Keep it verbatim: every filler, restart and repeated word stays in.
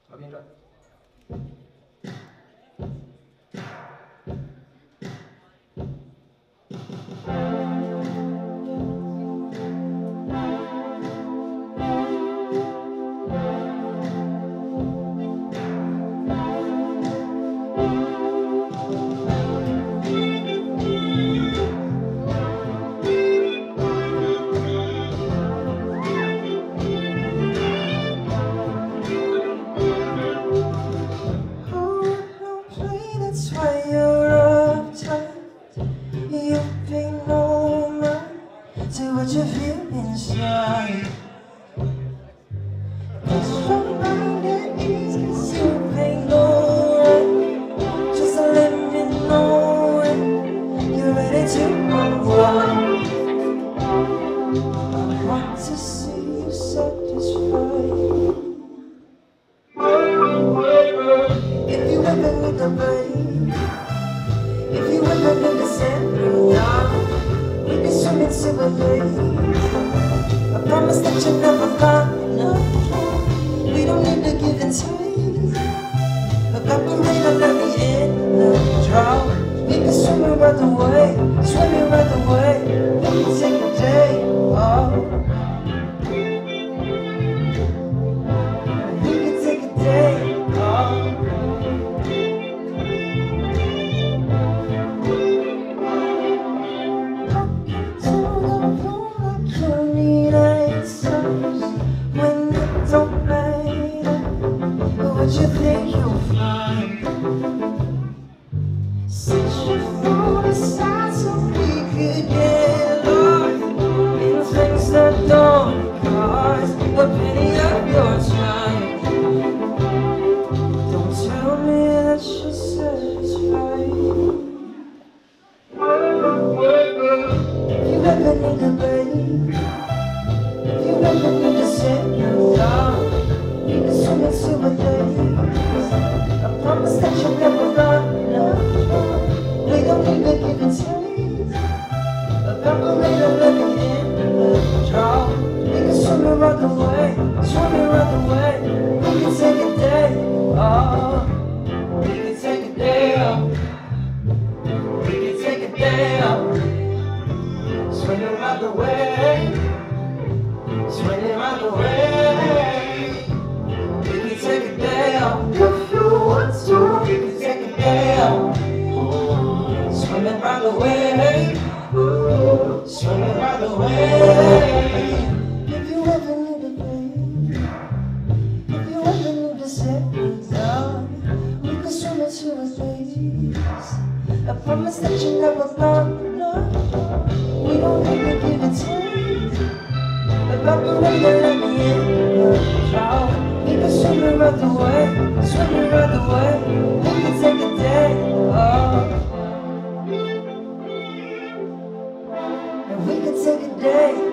Va bien già. That's why you're uptight. You pay no mind to what you feel inside. It's your mind at ease, cause you pay no mind. Just let me know when you're ready to unwind. I want to see you satisfied. If you ever need a break, if you ever need to settle down, we can swim into a lake. I promise that you'll never find enough. We don't need to give and take. Evaporate and let me in the drought. We can swim it right away, swim it right away. We can take a day off. We can take a day off. What you think you'll find? Set your phone aside so we could get lost in things that don't cost a penny of your time. Don't tell me that you're satisfied. If you ever need a break, if you ever need to settle down, you can swim into a day. I promise that you'll never run enough. We don't need to give and take. Evaporate and let me in the drought. We can swim it right away, swim it right away. We can take a day off. We can take a day off. We can take a day off. Swim it right away, swim it right away. We can take a day off. If you want to, we can take a day off. Swimming right away, swimming right away. If you ever need a break, if you ever need to settle down, we can swim into a place. I promise that you never find love. We don't need to give and take. Evaporate and let me in the drought. We can swim it right away, swim it right away. We can take a day off. And we can take a day